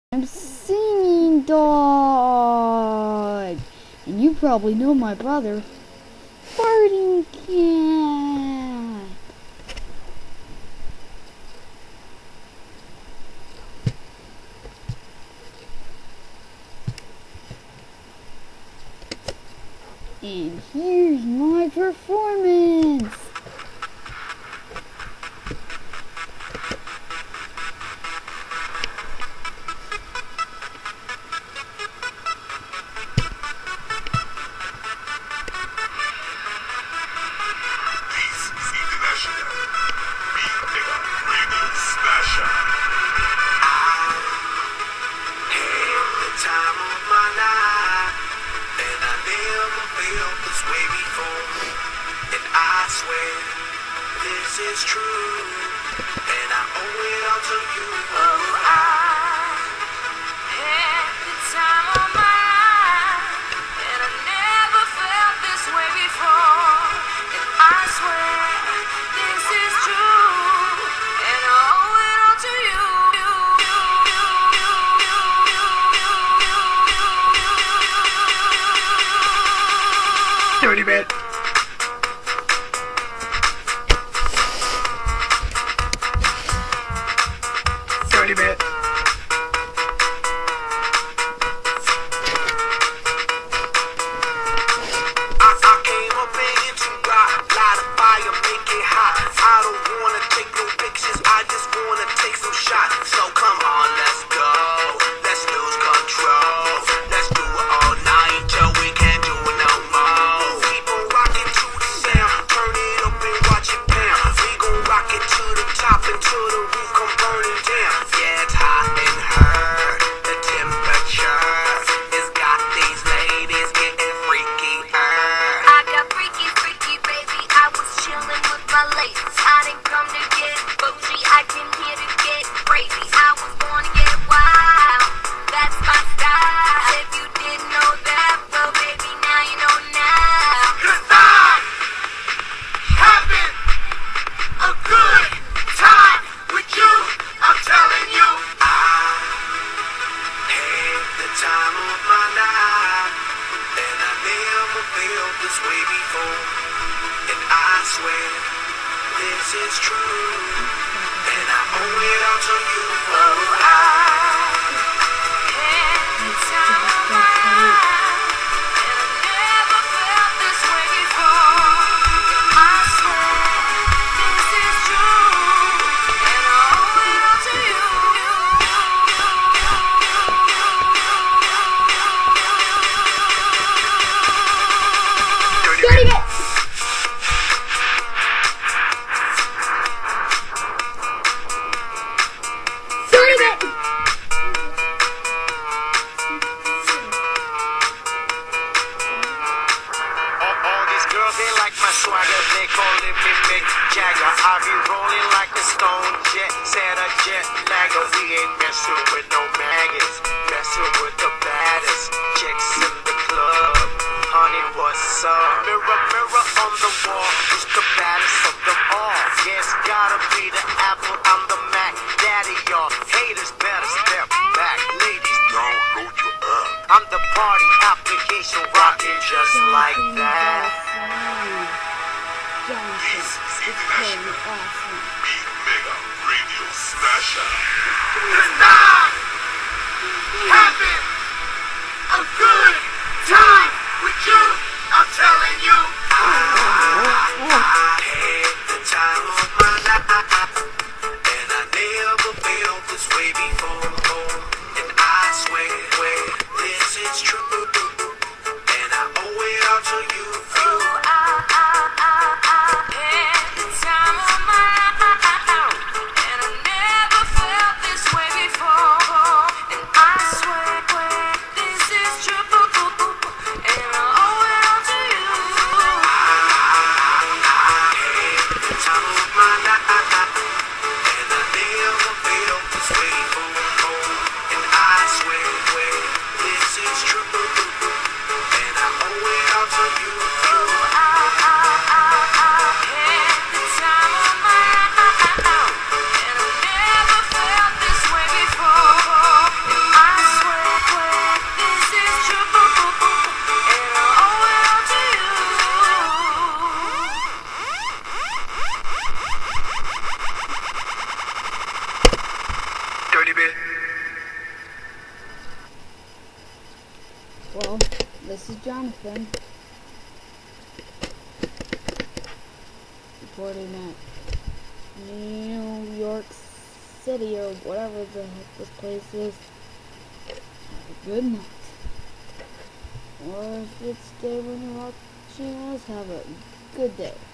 I'm singing dog, and you probably know my brother, farting cat. And here's my performance. This is true, and I owe it all to you. Oh, I had the time of my life, and I never felt this way before. And I swear this is true, and I owe it all to you. Dirty bit. Dirty bit. I came up in to rock, light a fire, make it hot. I don't wanna take no pictures, I just wanna take some shots. So come on, let's go, let's lose control. Let's do it all night till we can't do it no more. We gon' rock it to the sound, turn it up and watch it pound. We gon' rock it to the top until the roof come burning down. Yeah, it's hot in her, the temperature has got these ladies getting freaky. I got freaky, freaky, baby. I was chillin' with my ladies. I didn't come to get bougie. I came here to get crazy. I was born to get wild. That's my style. If you didn't know that, well, baby, now you know now. 'Cause I'm having a good time with you. I'm telling you, I had the time of my life, and I never felt this way before. And I swear this is true, and I owe it all to you. Oh, I had the time of my life, and I never felt this way before. I swear this is true, and I owe it all to you. Dirty bit. Dirty bit. All these girls, they like my swagger. They calling me Mick Jagger. I be rolling like a stone jet, set a jet lagger. We ain't messing with no maggots, messing with the baddest chicks in the club. Honey, what's up? Mirror, mirror on the wall, who's the baddest of them all? Yes, gotta be the Apple, I'm the Mac. Daddy, y'all haters better step back. Ladies, don't load your up. I'm the party application rocking just like that. This is international Beat Mega Radio Smasher. 'Cause I'm having a good time with you. I'm telling you, I had the time of my life, and I never felt this way before. And I swear this is true, and I owe it all to you. And I never felt this way before. This is Jonathan. Reporting at New York City or whatever the heck this place is. Have a good night. Or if it's day when you're watching us, have a good day.